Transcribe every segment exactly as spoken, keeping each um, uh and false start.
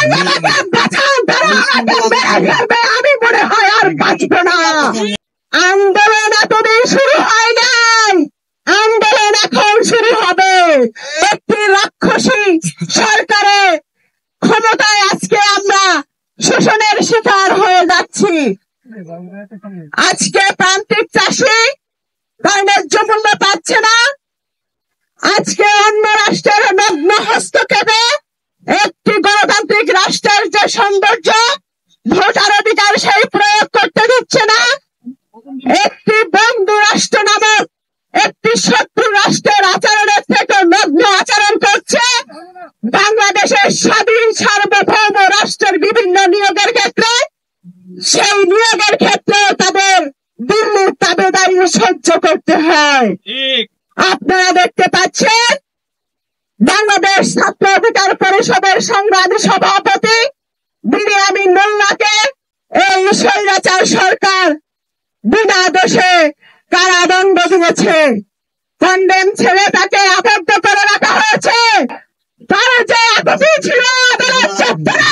আমি মনে হয় আর বাঁচবো না। আন্দোলন এতদিন শুরু হয় নাই, আন্দোলন এখন শুরু হবে। একটি রাক্ষসী সরকারের ক্ষমতায় আজকে আমরা শোষণের শিকার হয়ে যাচ্ছি। আজকে প্রান্তিক চাষি তার ন্যায্য মূল্য পাচ্ছে না। আজকে অন্য রাষ্ট্রের নগ্ন হস্তক্ষেপে একটি গণতান্ত্রিক রাষ্ট্রের যে সৌন্দর্য, ভোটার অধিকার সেই প্রয়োগ করতে দিচ্ছে না। একটি বন্ধু রাষ্ট্র নামক একটি শত্রু রাষ্ট্রের আচরণের থেকে নগ্ন আচরণ করছে। বাংলাদেশের স্বাধীন সার্বভৌম রাষ্ট্রের বিভিন্ন নিয়োগের ক্ষেত্রে সেই নিয়োগের ক্ষেত্রে তাদের দিল্লির তাবেদারি সহ্য করতে হয়। আপনারা দেখতে পাচ্ছেন বাংলাদেশ ছাত্র অধিকার পরিষদের সংগ্রামী সভাপতি বিনিয়ামিন মোল্লাকে এই স্বৈরাচার সরকার বিনা দোষে কারাদণ্ড দিয়েছে। কন্ডেম ছেড়ে তাকে আবদ্ধ করে রাখা হয়েছে। তার যে আপত্তি ছিল আদালত চত্বরে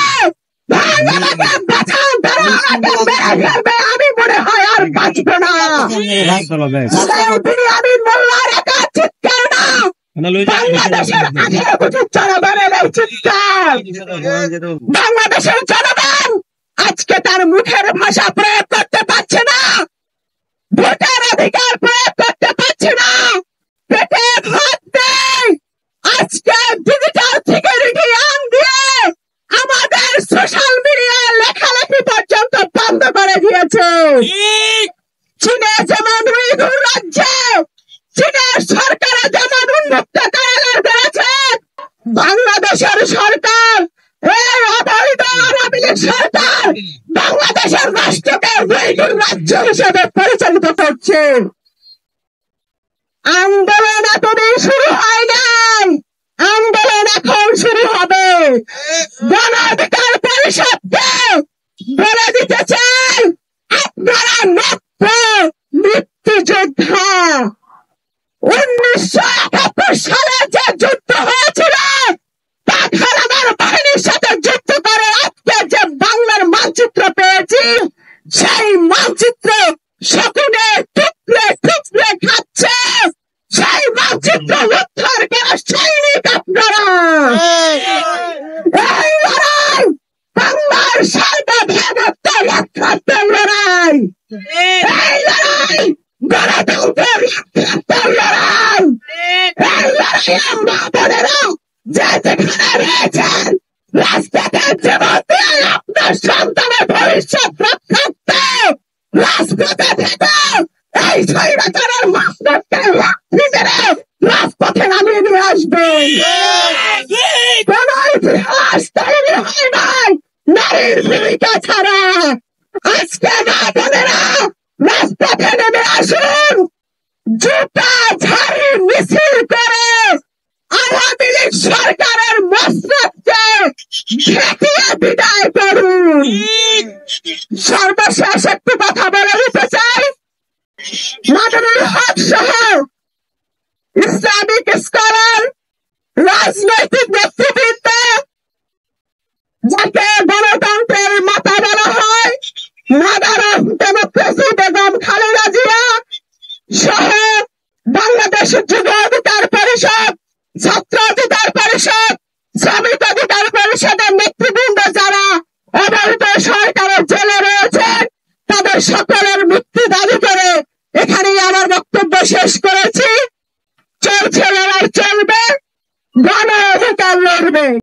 আমি মনে হয় আর বাঁচবো না। বিনিয়ামিন মোল্লার একা চিৎকার না, বাংলাদেশের আঠারো কোটি জনগণের এই চিৎকার। বাংলাদেশের জনগণ আজকে তার মুখের ভাষা প্রয়োগ করতে পারছে না, ভোটার অধিকার প্রয়োগ করতে পারছে না, পেটে ভাত নেই। আজকে ডিজিটাল সিকিউরিটি আইন দিয়ে আমাদের সোশ্যাল মিডিয়ায় লেখালেখি পর্যন্ত বন্ধ করে দিয়েছে। চীনে যেমন উইঘুর রাজ্যে চীনের সরকার যেমন উন্মুক্ত কারাগার করেছে, বাংলাদেশের সরকার এই অবৈধ আওয়ামী লীগ সরকার বাংলাদেশের রাষ্ট্রকে উইঘুর রাজ্য হিসেবে পরিচালিত করছে। আন্দোলন এতদিন শুরু হয় নাই, আন্দোলন এখন শুরু হবে। গণ অধিকার পরিষদকে বলে দিতে চাই, আপনারা নব্য মুক্তিযোদ্ধা। উনিশশো একাত্তর সালে যে যুদ্ধ হয়েছিল ঢাকা আমার বাহিনীর সাথে যুদ্ধ করে আজকে যে বাংলার মানচিত্র পেয়েছি, সেই মানচিত্র শকুনে টুকরে টুকরে খাচ্ছে। সেই মানচিত্র উদ্ধার করা সৈনিক আপনারা। এই লড়াই বাংলার সার্বভৌমত্ব রক্ষার্থের লড়াই, এই লড়াই গণতন্ত্রের রক্ষার্থের লড়াই। এই লড়াই আমরা বোনেরা যে যেখানে রয়েছেন রাজপথের জীবন দিয়ে আপনার সন্তানের ভবিষ্যৎ রক্ষার্থে রাজপথে থেকে এই স্বৈরাচারের মাস্টারকে নিজেরা রাজপথে নামিয়ে নিয়ে আসবেন। কোন ইতিহাস তৈরি হয় নাই নারীর ভূমিকা ছাড়া। আজকে মা বোনেরা রাজপথে নেমে আসুন, জুতা ঝাড়ি মিছিল করে আওয়ামী লীগ সরকারের মসনদকে ঠেকিয়ে বিদায় করুন। সর্বশেষ একটু কথা বলে দিতে চাই, মাদারুল হক সহ ইসলামিক স্কলার, রাজনৈতিক নেতৃবৃন্দ যাকে গণতন্ত্রের মাতা বলা হয়, mother of democracy Begum Khaleda Zia সহ বাংলাদেশ যুব অধিকার পরিষদ, ছাত্র অধিকার পরিষদ, শ্রমিক অধিকার পরিষদের নেতৃবৃন্দ যারা অবৈধ সরকারের জেলে রয়েছেন, তাদের সকলের মুক্তি দাবি করে এখানেই আমার বক্তব্য শেষ করেছি। চলছে লড়াই, চলবে, গণ অধিকার লড়বে।